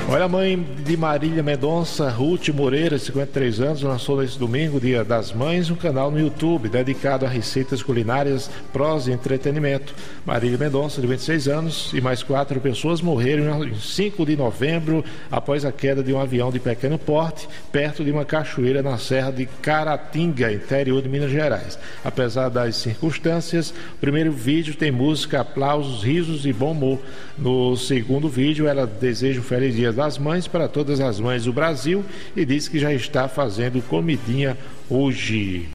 Olha, a mãe de Marília Mendonça, Ruth Moreira, 53 anos, lançou nesse domingo, Dia das Mães, um canal no YouTube dedicado a receitas culinárias, prós e entretenimento. Marília Mendonça, de 26 anos, e mais 4 pessoas morreram em 5 de novembro após a queda de um avião de pequeno porte perto de uma cachoeira na Serra de Caratinga, interior de Minas Gerais. Apesar das circunstâncias, o primeiro vídeo tem música, aplausos, risos e bom humor. No segundo vídeo, ela deseja um feliz Dia das Mães para todas as mães do Brasil e diz que já está fazendo comidinha hoje.